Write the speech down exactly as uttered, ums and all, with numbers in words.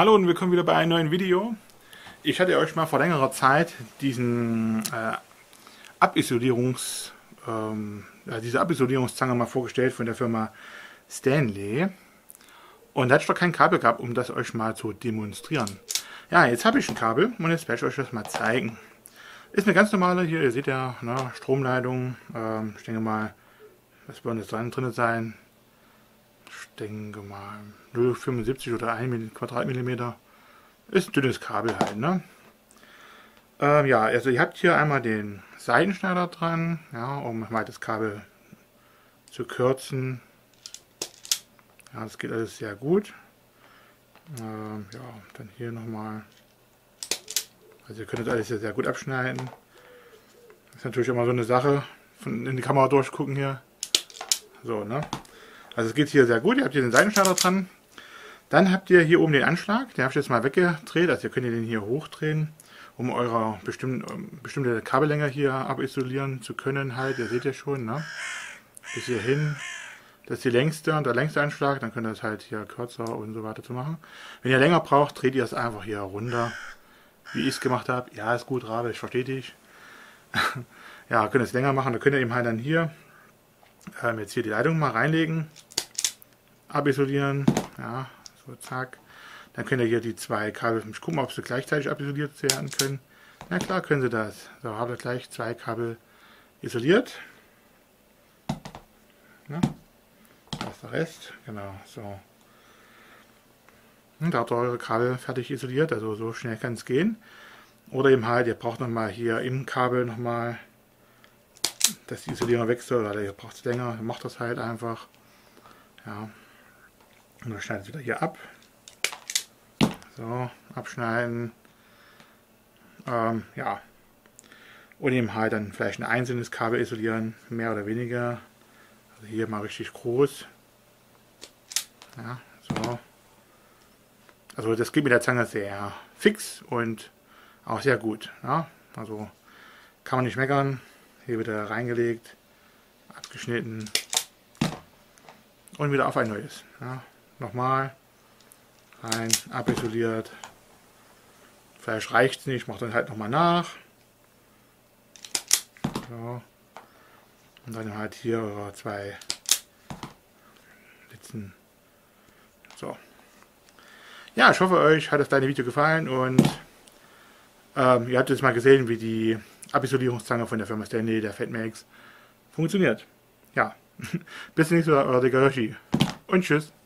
Hallo und willkommen wieder bei einem neuen Video. Ich hatte euch mal vor längerer Zeit diesen äh, Abisolierungs, ähm, ja, diese Abisolierungszange mal vorgestellt von der Firma Stanley. Und da hatte ich doch kein Kabel gehabt, um das euch mal zu demonstrieren. Ja, jetzt habe ich ein Kabel und jetzt werde ich euch das mal zeigen. Ist eine ganz normale, hier, ihr seht ja, ne, Stromleitung. Ähm, ich denke mal, was wird jetzt drin sein? Ich denke mal null Komma fünfundsiebzig oder ein Quadratmillimeter. Ist ein dünnes Kabel halt, ne? Ähm, ja, also ihr habt hier einmal den Seitenschneider dran, ja, um mal das Kabel zu kürzen. Ja, das geht alles sehr gut. Ähm, ja, dann hier nochmal. Also ihr könnt das alles sehr, sehr gut abschneiden. Ist natürlich immer so eine Sache, von in die Kamera durchgucken hier. So, ne? Also es geht hier sehr gut, ihr habt hier den Seitenschneider dran. Dann habt ihr hier oben den Anschlag, den habe ich jetzt mal weggedreht, also ihr könnt den hier hochdrehen, um eure bestimm bestimmte Kabellänge hier abisolieren zu können halt, ihr seht ja schon, ne? Bis hierhin, das ist die längste und der längste Anschlag, dann könnt ihr das halt hier kürzer und so weiter zu machen. Wenn ihr länger braucht, dreht ihr es einfach hier runter, wie ich es gemacht habe. Ja, ist gut, Rabe, ich verstehe dich. Ja, könnt ihr es länger machen, dann könnt ihr eben halt dann hier ähm, jetzt hier die Leitung mal reinlegen, abisolieren, ja, so zack. Dann könnt ihr hier die zwei Kabel, ich gucke mal, ob sie gleichzeitig abisoliert werden können. Na klar können sie das. So, habe ich gleich zwei Kabel isoliert. Ja, das ist der Rest, genau, so. Und da habt ihr eure Kabel fertig isoliert, also so schnell kann es gehen. Oder eben halt, ihr braucht nochmal hier im Kabel nochmal, dass die Isolierung wechselt, oder ihr braucht es länger, macht das halt einfach. Ja. Und dann schneidet es wieder hier ab. So, abschneiden. Ähm, ja. Und eben halt dann vielleicht ein einzelnes Kabel isolieren, mehr oder weniger. Also hier mal richtig groß. Ja, so. Also das geht mit der Zange sehr fix und auch sehr gut. Ja. Also kann man nicht meckern. Hier wieder reingelegt, abgeschnitten und wieder auf ein neues. Ja. Nochmal rein, abisoliert. Vielleicht reicht es nicht, macht dann halt nochmal nach. So. Und dann halt hier eure zwei Litzen. So. Ja, ich hoffe, euch hat das kleine Video gefallen und ähm, ihr habt jetzt mal gesehen, wie die Abisolierungszange von der Firma Stanley, der Fatmax, funktioniert. Ja, bis zum nächsten Mal, euer Digga Yoshi und tschüss.